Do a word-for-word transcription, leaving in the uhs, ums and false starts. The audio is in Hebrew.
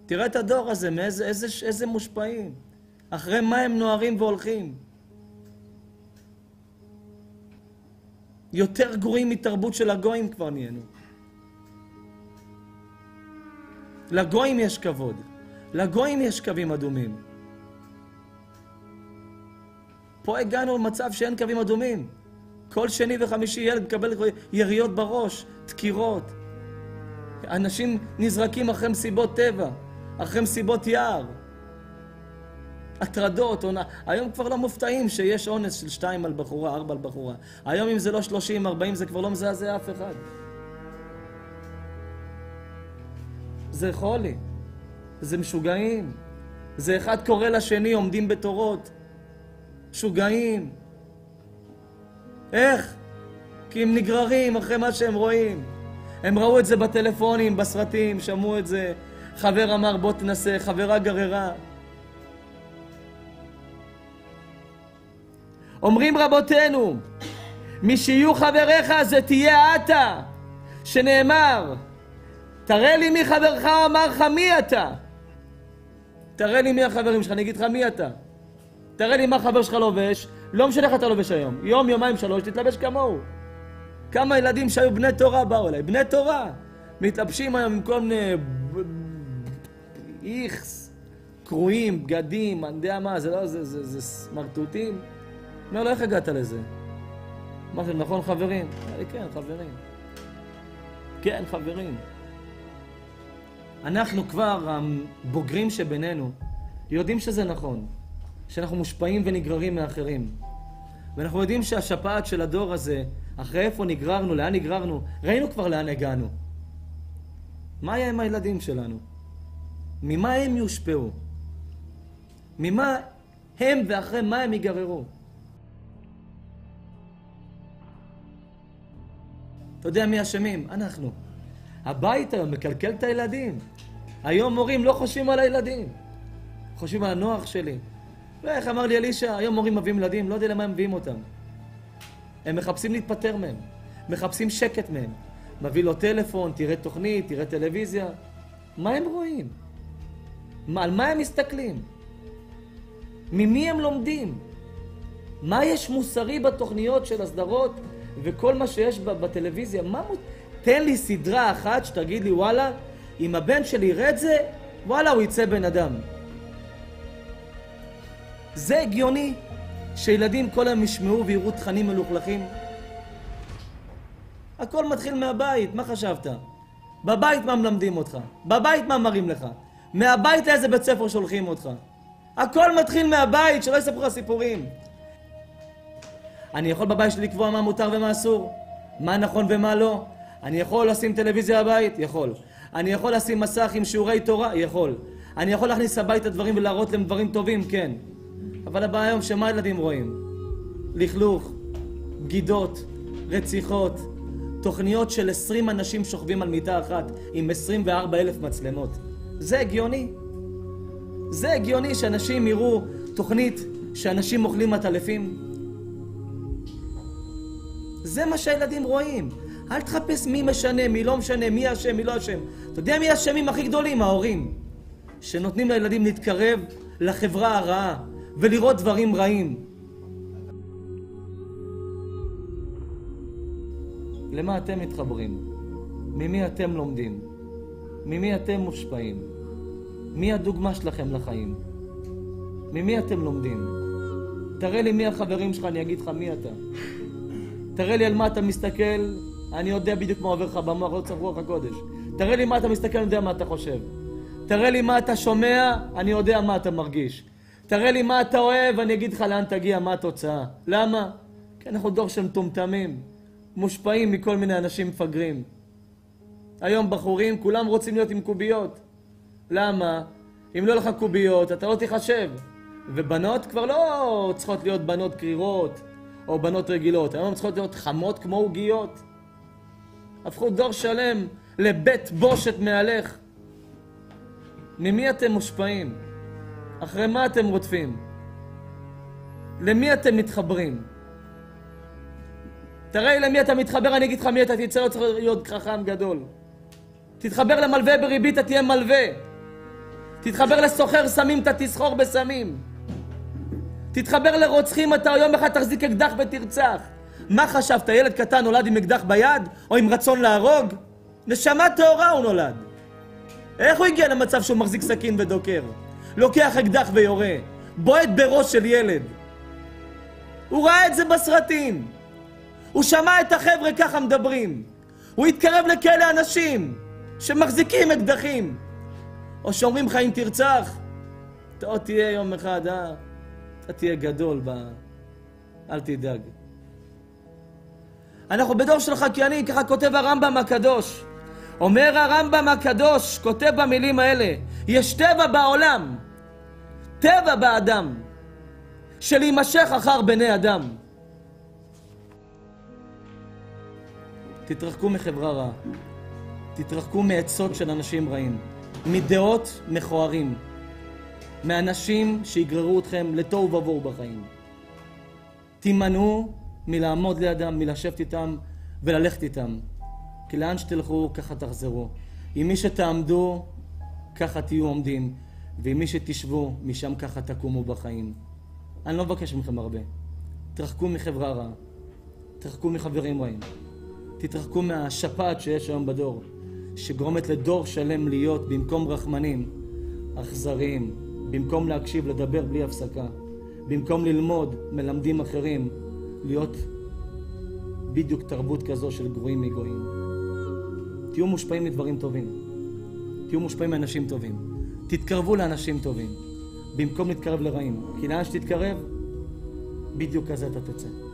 תראה את הדור הזה, מאיזה איזה, איזה מושפעים. אחרי מה הם נוערים והולכים. יותר גרועים מתרבות של הגויים כבר נהיינו. לגויים יש כבוד. לגויים יש קווים אדומים. פה הגענו למצב שאין קווים אדומים. כל שני וחמישי ילד מקבל יריות בראש, דקירות. אנשים נזרקים אחרי מסיבות טבע, אחרי מסיבות יער. הטרדות, עונה. היום כבר לא מופתעים שיש אונס של שתיים על בחורה, ארבע על בחורה. היום אם זה לא שלושים, ארבעים, זה כבר לא מזעזע אף אחד. זה חולי. זה משוגעים. זה אחד קורא לשני, עומדים בתורות. משוגעים. איך? כי הם נגררים אחרי מה שהם רואים. הם ראו את זה בטלפונים, בסרטים, שמעו את זה. חבר אמר בוא תנסה, חברה גררה. אומרים רבותינו, מי שיהיו חבריך זה תהיה אתה, שנאמר, תראה לי מי חברך, אמר לך מי אתה. תראה לי מי החברים שלך, אני אגיד לך מי אתה. תראה לי מה חבר שלך לובש, לא משנה איך אתה לובש היום. יום, יומיים, שלוש, תתלבש כמוהו. כמה ילדים שהיו בני תורה באו אליי, בני תורה. מתלבשים היום עם כל מיני איכס, קרועים, בגדים, אני יודע מה, זה לא, זה, זה, זה סמרטוטים. אומר לו, איך הגעת לזה? אמרתי, נכון חברים? אמר לי, כן, חברים. כן, חברים. אנחנו כבר, הבוגרים שבינינו, יודעים שזה נכון. שאנחנו מושפעים ונגררים מאחרים. ואנחנו יודעים שהשפעת של הדור הזה, אחרי איפה נגררנו, לאן נגררנו, ראינו כבר לאן הגענו. מה היה עם הילדים שלנו? ממה הם יושפעו? ממה הם ואחרי מה הם ייגררו? אתה יודע מי אשמים? אנחנו. הבית היום מקלקל את הילדים. היום מורים לא חושבים על הילדים. חושבים על הנוח שלי. ואיך אמר לי אלישע, היום מורים מביאים ילדים, לא יודע למה הם מביאים אותם. הם מחפשים להתפטר מהם. מחפשים שקט מהם. מביא לו טלפון, תראה תוכנית, תראה טלוויזיה. מה הם רואים? מה, על מה הם מסתכלים? ממי הם לומדים? מה יש מוסרי בתוכניות של הסדרות וכל מה שיש בטלוויזיה? מה מ... תן לי סדרה אחת שתגיד לי, וואלה, אם הבן שלי יראה את זה, וואלה, הוא יצא בן אדם. זה הגיוני שילדים כל היום ישמעו ויראו תכנים מלוכלכים? הכל מתחיל מהבית, מה חשבת? בבית מה מלמדים אותך? בבית מה מראים לך? מהבית לאיזה בית ספר שולחים אותך? הכל מתחיל מהבית, שלא יספרו לך סיפורים. אני יכול בבית שלי לקבוע מה מותר ומה אסור, מה נכון ומה לא. אני יכול לשים טלוויזיה בבית? יכול. אני יכול לשים מסך עם שיעורי תורה? יכול. אני יכול להכניס הביתה דברים ולהראות להם דברים טובים? כן. אבל הבעיה היום שמה ילדים רואים? לכלוך, בגידות, רציחות, תוכניות של עשרים אנשים שוכבים על מיטה אחת עם עשרים וארבע אלף מצלמות. זה הגיוני. זה הגיוני שאנשים יראו תוכנית שאנשים אוכלים מטלפים. זה מה שהילדים רואים. אל תחפש מי משנה, מי לא משנה, מי אשם, מי לא אשם. אתה יודע מי האשמים הכי גדולים? ההורים. שנותנים לילדים להתקרב לחברה הרעה ולראות דברים רעים. למה אתם מתחברים? ממי אתם לומדים? ממי אתם מושפעים? מי הדוגמה שלכם לחיים? ממי אתם לומדים? תראה לי מי החברים שלך, אני אגיד לך מי אתה. תראה לי על מה אתה מסתכל, אני יודע בדיוק מה עובר לך במוח, לא צריך רוח הקודש. תראה לי מה אתה מסתכל, אני יודע מה אתה חושב. תראה לי מה אתה שומע, אני יודע מה אתה מרגיש. תראה לי מה אתה אוהב, אני אגיד לך לאן תגיע, מה התוצאה. למה? כי אנחנו דור של מטומטמים, מושפעים מכל מיני אנשים מפגרים. היום בחורים, כולם רוצים להיות עם קוביות. למה? אם לא לך קוביות, אתה לא תחשב. ובנות כבר לא צריכות להיות בנות קרירות, או בנות רגילות. היום צריכות להיות חמות כמו עוגיות. הפכו דור שלם לבית בושת מהלך. ממי אתם מושפעים? אחרי מה אתם רודפים? למי אתם מתחברים? תראה למי אתה מתחבר, אני אגיד לך מי אתה תצא, לא צריך להיות חכם גדול. תתחבר למלווה בריבית, אתה תהיה מלווה. תתחבר לסוחר סמים, אתה תסחור בסמים. תתחבר לרוצחים, אתה יום אחד תחזיק אקדח ותרצח. מה חשבת, ילד קטן נולד עם אקדח ביד? או עם רצון להרוג? נשמה טהורה הוא נולד. איך הוא הגיע למצב שהוא מחזיק סכין ודוקר? לוקח אקדח ויורה, בועט בראש של ילד. הוא ראה את זה בסרטים. הוא שמע את החבר'ה ככה מדברים. הוא התקרב לכאלה אנשים שמחזיקים אקדחים. או שאומרים לך אם תרצח, אתה עוד תהיה יום אחד, אה? אתה תהיה גדול ב... אל תדאג. אנחנו בדור של חקיינים, ככה כותב הרמב"ם הקדוש. אומר הרמב"ם הקדוש, כותב במילים האלה, יש טבע בעולם, טבע באדם, של להימשך אחר בני אדם. תתרחקו מחברה רעה, תתרחקו מעצות של אנשים רעים, מדעות מכוערים, מאנשים שיגררו אתכם לתוהו ובוהו בחיים. תימנעו מלעמוד לידם, מלשבת איתם וללכת איתם. כי לאן שתלכו, ככה תחזרו. עם מי שתעמדו, ככה תהיו עומדים. ועם מי שתשבו, משם ככה תקומו בחיים. אני לא מבקש מכם הרבה. תרחקו מחברה רעה. תרחקו מחברים רעים. תתרחקו מהשפעת שיש היום בדור, שגורמת לדור שלם להיות במקום רחמנים, אכזריים. במקום להקשיב, לדבר בלי הפסקה. במקום ללמוד, מלמדים אחרים. להיות בדיוק תרבות כזו של גרועים מגויים. תהיו מושפעים מדברים טובים. תהיו מושפעים מאנשים טובים. תתקרבו לאנשים טובים. במקום להתקרב לרעים. כי לאן שתתקרב, בדיוק כזה אתה תצא.